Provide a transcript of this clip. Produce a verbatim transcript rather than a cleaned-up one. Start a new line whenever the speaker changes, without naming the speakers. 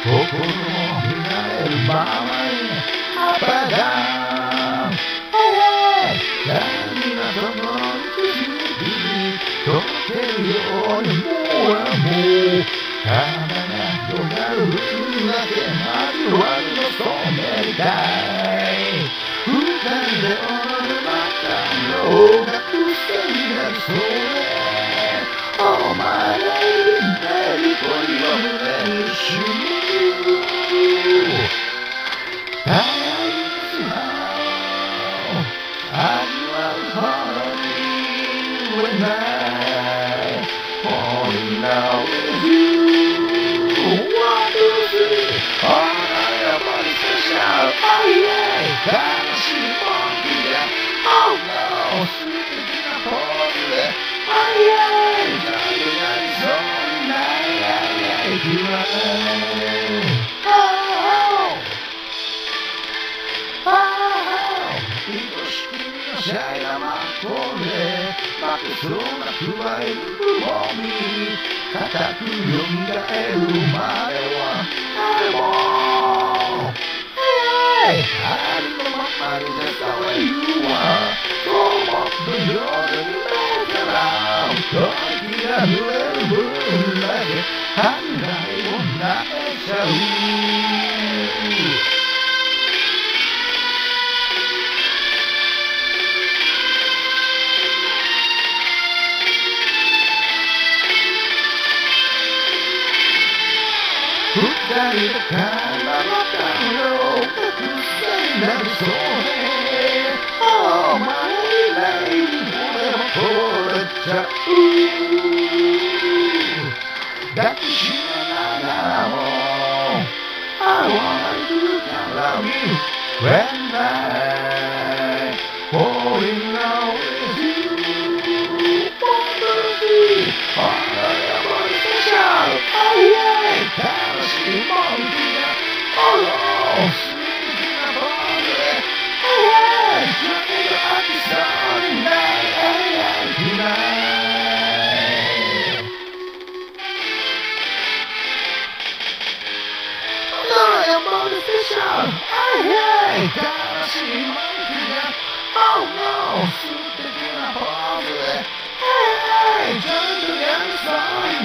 心も乱れるままにアップダウン何がどの口に溶けるようにもうもうただが広がる分だけ交わるの染めりたい二人で踊る中のが癖になるそれお前のいる恋は胸にしむたやいつも味わうほどに売れないFalling now with you One, two, three All night your body special Oh yeah 悲しいもんで Oh no 素敵なポーズで Oh yeah ちゃんとやりそうにないいくらね Oh Oh愛しきのシャイなマッコで負けそうな加えるもみ固くよみがえるまではあれもありのままに出たわ言うわそう思って夜に目から時が濡れる分だけ考えをなえちゃう二人で体の感動が癖になるそうでお前以来に俺も惚れちゃう抱きしめながらも I want you to love you when I fall in love with you One, two, three All your body special Oh yeah 悲しいもんで Oh no 素敵なボールで Oh yeah ちょっと飽きそうにないくらい Oh your body special Oh yeah 悲しいもんで Oh no 素敵なポーズで Hey, hey ちょっとやりそうに